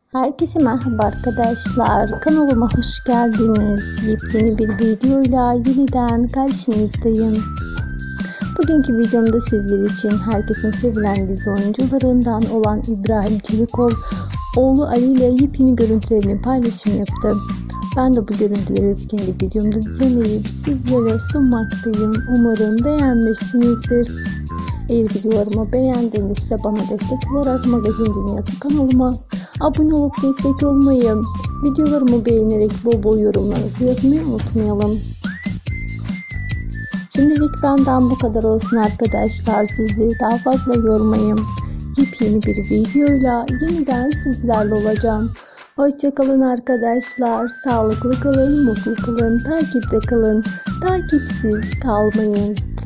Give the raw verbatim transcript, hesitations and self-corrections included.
Herkese merhaba arkadaşlar. Kanalıma hoş geldiniz. Yepyeni bir videoyla yeniden karşınızdayım. Bugünkü videomda sizler için herkesin sevilen dizi oyuncularından olan İbrahim Çelikol, oğlu Ali ile yepyeni görüntülerini paylaşım yaptı. Ben de bu görüntüleri kendi videomda düzenleyip sizlere sunmaktayım. Umarım beğenmişsinizdir. Eğer videolarımı beğendiğinizse bana destek olarak Magazin Dünyası kanalıma abone olup destek olmayı, videolarımı beğenerek bol bol yorumlarınızı yazmayı unutmayalım. Şimdilik benden bu kadar olsun arkadaşlar. Sizi daha fazla yormayayım. Yepyeni bir videoyla yeniden sizlerle olacağım. Hoşça kalın arkadaşlar. Sağlıklı kalın, mutlu kalın, takipte kalın, takipsiz kalmayın.